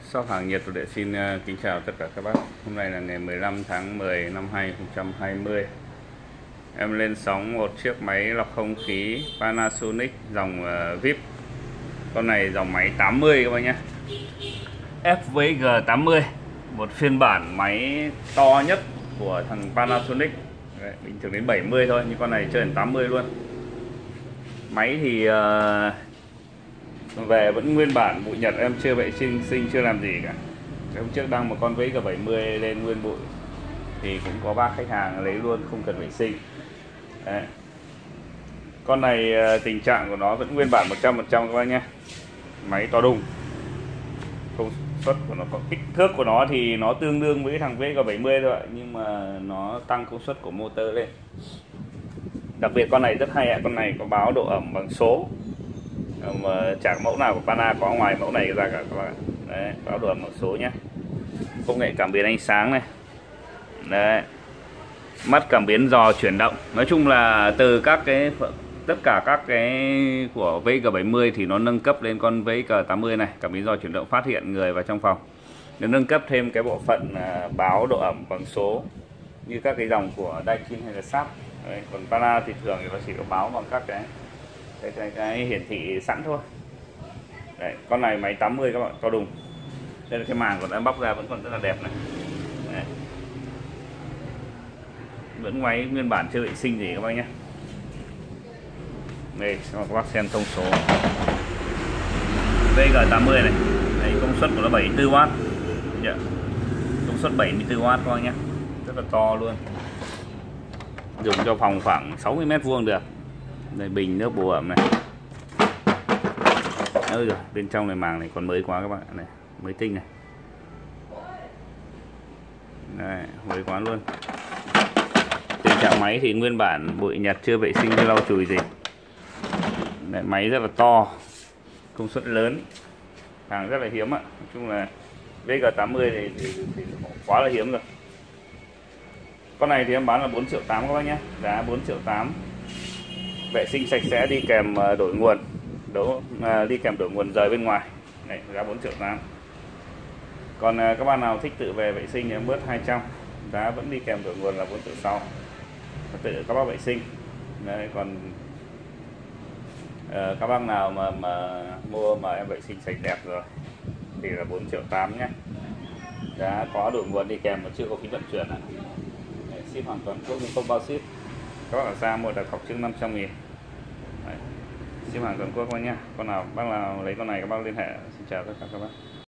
Shop hàng Nhật tôi xin kính chào tất cả các bác. Hôm nay là ngày 15 tháng 10 năm 2020. Em lên sóng một chiếc máy lọc không khí Panasonic dòng VIP. Con này dòng máy 80 các bác nhé, FVG80, một phiên bản máy to nhất của thằng Panasonic. Đấy, bình thường đến 70 thôi, nhưng con này chơi đến 80 luôn. Máy thì về vẫn nguyên bản bụi Nhật, em chưa vệ sinh chưa làm gì cả. Hôm trước đăng một con VG70 lên nguyên bụi thì cũng có bác khách hàng lấy luôn, không cần vệ sinh. Đấy. Con này tình trạng của nó vẫn nguyên bản 100% các bác nhé. Máy to đùng, công suất của nó, có kích thước của nó thì nó tương đương với thằng VG70 thôi, nhưng mà nó tăng công suất của motor lên. Đặc biệt con này rất hay ạ, con này có báo độ ẩm bằng số mà chẳng mẫu nào của Pana có ngoài mẫu này ra cả các bạn. Đấy, báo độ ẩm bằng số nhé. Công nghệ cảm biến ánh sáng này. Đấy, mắt cảm biến dò chuyển động. Nói chung là từ tất cả các cái của VG70 thì nó nâng cấp lên con VG80 này, cảm biến dò chuyển động phát hiện người vào trong phòng. Nó nâng cấp thêm cái bộ phận báo độ ẩm bằng số như các cái dòng của Daikin hay là Sharp. Đấy, còn Pana thì thường thì nó chỉ có báo bằng các cái hiển thị sẵn thôi. Đấy, con này máy 80 các bạn, to đùng. Đây là cái màng còn đang bóc ra vẫn còn rất là đẹp này. Đấy. Vẫn máy nguyên bản chưa vệ sinh gì các bác nhé. Đây cho các bác xem thông số VG80 này. Đấy, công suất của nó 74W. Công suất 74W các bác nhé, rất là to luôn, dùng cho phòng khoảng 60 m² được. Đây, bình nước bổ ẩm này. Ôi rồi, bên trong này màng này còn mới quá các bạn này, mới tinh này. Đây, mới quá luôn. Tình trạng máy thì nguyên bản bụi Nhật chưa vệ sinh chưa lau chùi gì. Đây, máy rất là to, công suất lớn, hàng rất là hiếm ạ. Nói chung là VG80 thì quá là hiếm rồi. Con này thì em bán là 4.8 triệu các bác nhé, giá 4.8 triệu. Vệ sinh sạch sẽ, đi kèm đổi nguồn, đi kèm đổi nguồn rời bên ngoài. Này, giá 4.8 triệu. Còn các bạn nào thích tự về vệ sinh thì em bớt 200, giá vẫn đi kèm đổi nguồn là 4.6 triệu. Tự các bác vệ sinh. Đấy, còn các bác nào mà mua mà em vệ sinh sạch đẹp rồi thì là 4.8 triệu nhé. Giá có đổi nguồn đi kèm mà chưa có phí vận chuyển ạ. Ship hoàn toàn quốc nhưng không bao ship. Các bác ở xa mua đặt cọc trước 500.000. Ship hàng toàn quốc thôi nhá. Con nào bác nào lấy con này các bác liên hệ. Xin chào tất cả các bác.